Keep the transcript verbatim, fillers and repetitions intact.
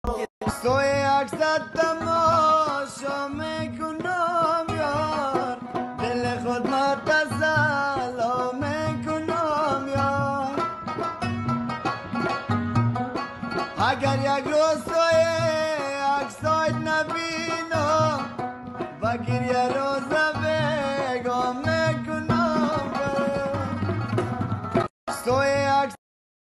سوی عکست تماشا میکنم یار، دل خود ما تسلا میکنم یار. اگر یک روز سوی عکسایت نبینم و گریه روز